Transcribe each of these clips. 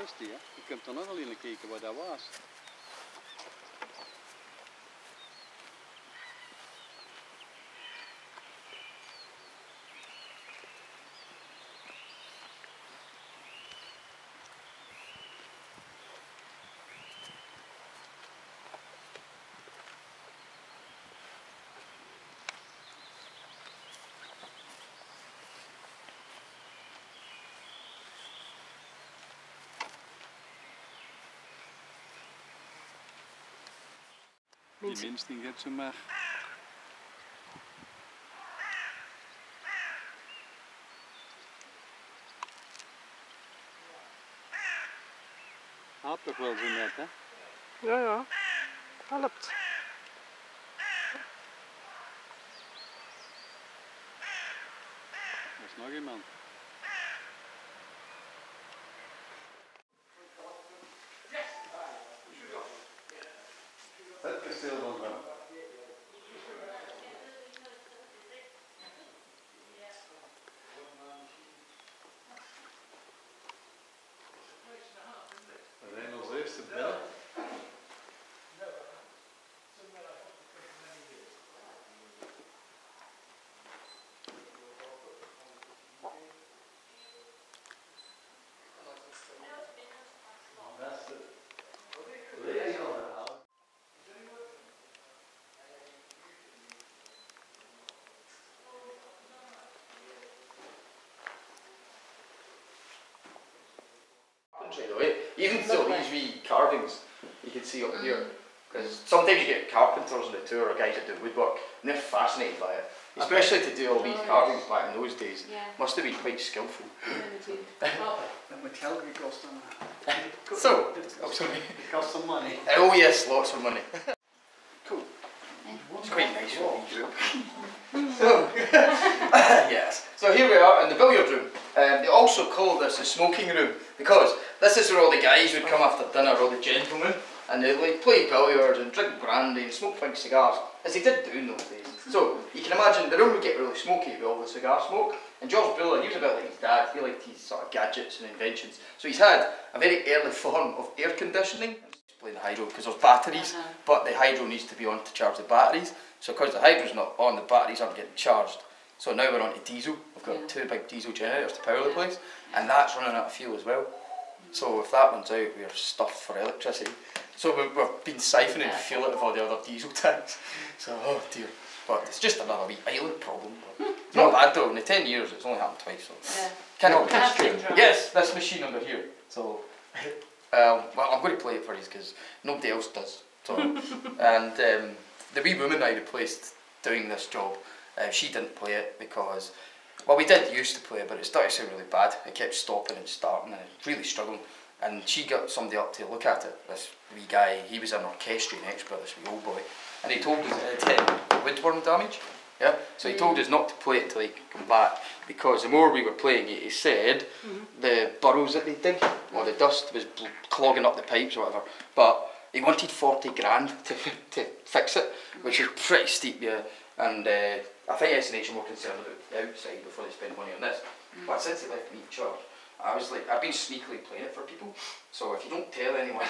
rustig, hè? Je kunt er nog alleen naar kijken wat dat was. Die mens die gaat zo maar. Had toch wel zo net, hè? Ja, ja. Helpt. Er is nog iemand. Het kasteel van Bram. We zijn als eerste bel. Straight away. Even so, these wee carvings you can see up here, because sometimes you get carpenters on the tour or guys that do woodwork, and they're fascinated by it. Especially to do all these carvings back in those days, must have been quite skillful. Dat moet geld gekost hebben. So, oh sorry. It cost some money. Oh yes, lots of money. Cool. It's quite nice what we do. So, yes. So here we are in the billiard room. They also call this the smoking room because this is where all the guys would come after dinner, all the gentlemen, and they'd like play billiards and drink brandy and smoke big cigars, as they did do in those days. So you can imagine the room would get really smoky with all the cigar smoke. And George Buller, he was a bit like his dad. He liked his sort of gadgets and inventions. So he's had a very early form of air conditioning. Explain the hydro because there's batteries, but the hydro needs to be on to charge the batteries. So because the hydro's not on, the batteries aren't getting charged. So now we're on to diesel. We've got two big diesel generators to power the place, and that's running out of fuel as well. So if that runs out, we're stuffed for electricity. So we've been siphoning fuel out of all the other diesel tanks. So oh dear. But it's just another wee island problem. It's not bad though. In the 10 years, it's only happened twice. So yes, this machine under here. So well, I'm going to play it for you because nobody else does. So and the wee woman I replaced doing this job, she didn't play it because, well, we did used to play it, but it started to sound really bad. It kept stopping and starting, and it was really struggling. And she got somebody up to look at it. This wee guy, he was an orchestrion expert, this wee old boy, and he told us it had woodworm damage. Yeah, so he told us not to play it until he could come back because the more we were playing it, he said the burrows that they dig or the dust was clogging up the pipes or whatever. But he wanted 40 grand to fix it, which is pretty steep, yeah. And I think SNH are more concerned about the outside before they spend money on this. But since they left me in charge, I was like, I've been sneakily playing it for people. So if you don't tell anyone,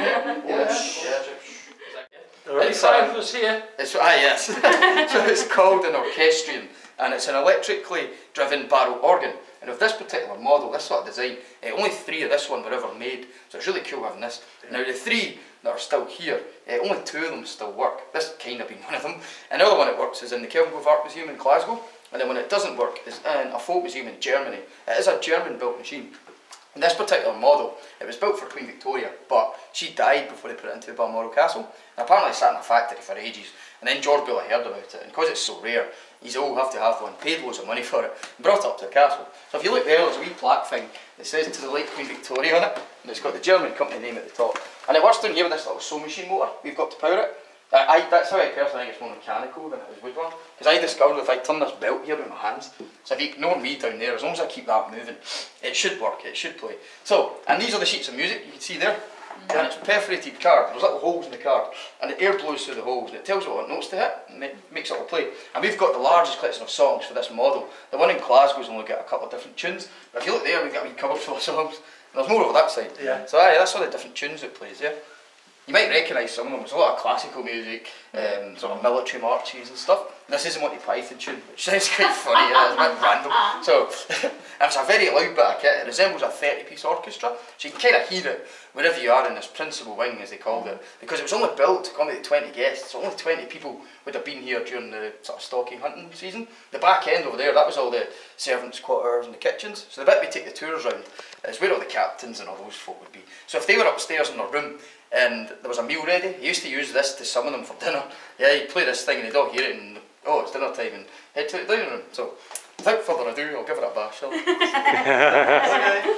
The right side was here. It's, yes. So it's called an orchestrion, and it's an electrically driven barrel organ. And of this particular model, this sort of design, only 3 of this one were ever made. So it's really cool having this. Now the 3 that are still here, only 2 of them still work. This kind of being one of them. And the other one that works is in the Kelvingove Art Museum in Glasgow. And then when it doesn't work, is in a folk museum in Germany. It is a German-built machine. And this particular model, it was built for Queen Victoria, but she died before they put it into Balmoral Castle. And apparently it sat in a factory for ages. And then George Buller heard about it, and because it's so rare, he's all have to have one, paid loads of money for it, and brought it up to the castle. So if you look there, there's a wee plaque thing that says to the late Queen Victoria on it, and it's got the German company name at the top. And it works down here with this little sewing machine motor we've got to power it. That's how I personally think it's more mechanical than it is woodworm. Because I discovered if I turn this belt here with my hands, so if you ignore me down there, as long as I keep that moving, it should work, it should play. So, and these are the sheets of music you can see there. And it's perforated card, there's little holes in the card, and the air blows through the holes and it tells it what notes to hit and makes it all play. And we've got the largest collection of songs for this model. The one in Glasgow's only got a couple of different tunes, but if you look there, we've got a wee cupboard full of songs, There's more over that side. Yeah. So aye, that's all the different tunes it plays, yeah. You might recognise some of them. There's a lot of classical music, sort of military marches and stuff. This is a Monty Python tune, which sounds quite funny, yeah, it's a bit random. So, and it's a very loud bit of kit. It resembles a 30-piece orchestra, so you can kind of hear it wherever you are in this principal wing, as they called it, because it was only built to accommodate 20 guests, so only 20 people would have been here during the sort of stalking hunting season. The back end over there, that was all the servants' quarters and the kitchens. So the bit we take the tours around is where all the captains and all those folk would be. So if they were upstairs in their room and there was a meal ready, he used to use this to summon them for dinner. Yeah, he'd play this thing and they'd all hear it and, oh, it's dinner time, and head to the dining room. So without further ado, I'll give it a bash, shall I?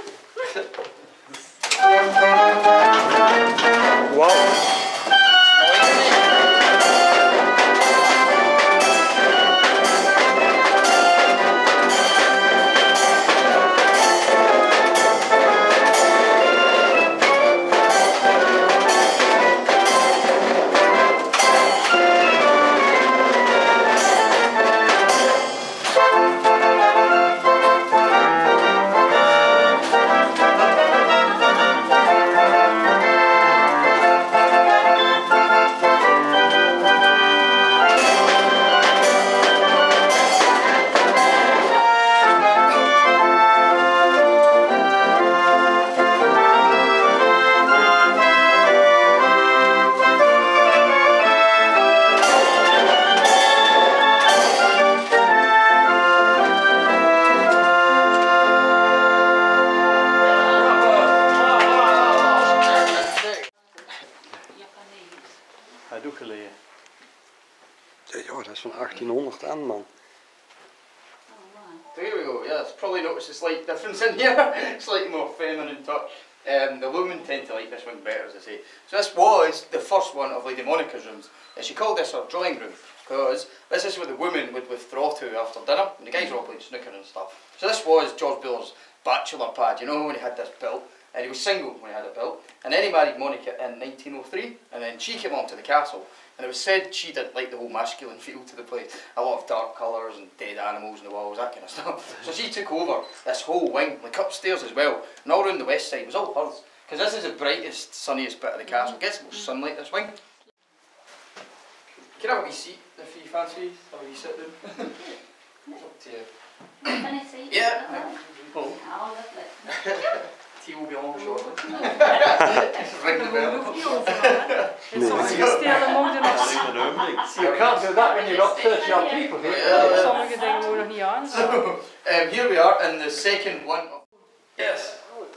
Wow. Ja, dat is van 1800 aan, man. There we go, yeah, it's probably noticed a slight difference in here, slightly more feminine touch. The women tend to like this one better, as I say. So this was the first one of Lady Monica's rooms, and she called this her drawing room, because this is where the women would withdraw to after dinner, and the guys were all playing snooker and stuff. So this was George Buller's bachelor pad, you know, when he had this built, and he was single when he had it built, and then he married Monica in 1903, and then she came on to the castle. And it was said she didn't like the whole masculine feel to the place. A lot of dark colours and dead animals on the walls, that kind of stuff. So she took over this whole wing, like upstairs as well, and all around the west side was all hers. Because this is the brightest, sunniest bit of the castle. It gets the most sunlight, this wing. You can have a wee seat if you fancy, have a wee sit down. It's up to you. Can I see? Yeah. Oh, lovely. Tea will be along shortly. Ring the bell. You can't do that when you've got 30 odd people here. Sommige dingen moet nog niet aan. So, here we are in the second one of... Yes.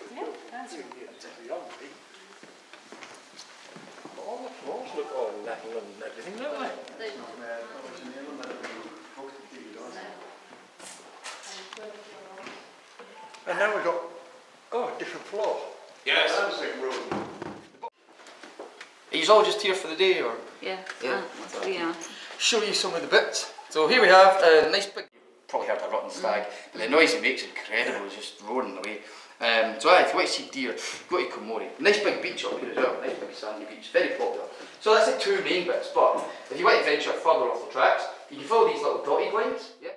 All the floors look all level and everything, don't they? And now we've got, oh, a different floor. Yes. Are you all just here for the day, or? Yeah. Yeah. Yeah. Show you some of the bits. So here we have a nice big, you've probably heard a rotten stag, but the noise it makes is incredible, it's just roaring away. So if you want to see deer, go to Komori. Nice big beach up here as well, nice big sandy beach, very popular. So that's the two main bits, but if you want to venture further off the tracks, you can follow these little dotted lines. Yeah.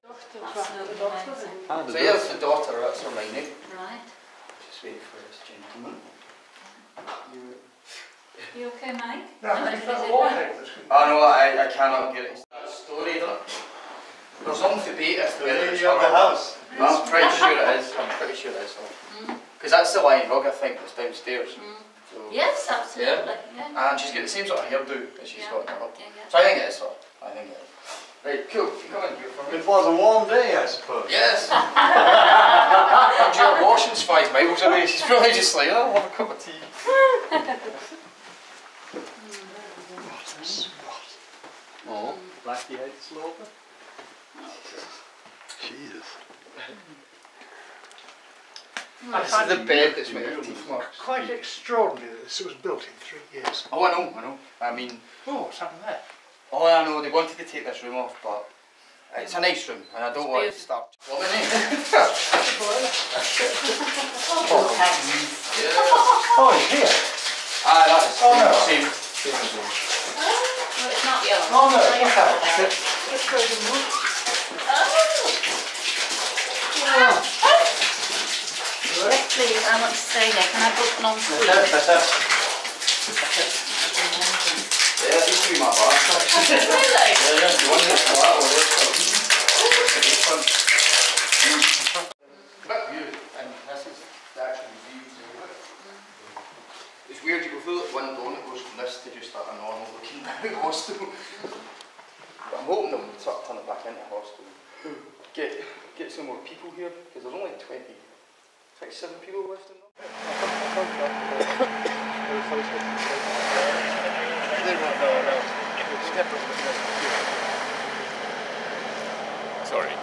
So here's the daughter, that's her name. Right. Just wait for this gentleman. You okay, Mike? Oh no, I cannot get it. That story, though. There's some debate as to whether it's her house. I'm pretty sure it is. I'm pretty sure it is her. Because that's the lion rug, I think, that's downstairs. So, Yes, absolutely. Yeah. and she's got the same sort of hairdo as she's got in her hub. Yeah, yeah. So I think it is her. I think it is. Right, cool. If you come in here for me. It was a warm day, I suppose. Yes! And your washing's 5 miles away. She's probably just like, oh, I'll have a cup of tea. Oh, Blackie-eyed sloper. Jesus. This is the bed that's made of teeth marks. Quite extraordinary that this was built in 3 years. Oh, I know. I mean, Oh, what's happened there? oh, I know, they wanted to take this room off, but it's a nice room, and I don't want it to start plumbing in. Oh, it's here. Ah, that is Oh, no. same as yours. Well, it's not yours. Oh, no, look at it. It's frozen wood. Yes, please. I want to stay here. Can I book non-suite? Yeah, that used to be my bar. Really? Yeah, you want this flat or this? It's fun. Bit view, and this is the actual view to the roof. It's weird, you go through it one door and it goes from this to just like a normal looking hostel. But I'm hoping they'll sort of turn it back into a hostel. Get some more people here, because there's only 27 people left in there. Sorry.